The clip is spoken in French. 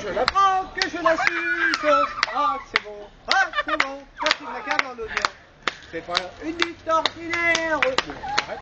je la prends, que je la suce. Ah, c'est bon, toi tu me la cales dans l'oignon. C'est pas une lutte ordinaire. Bon, arrête.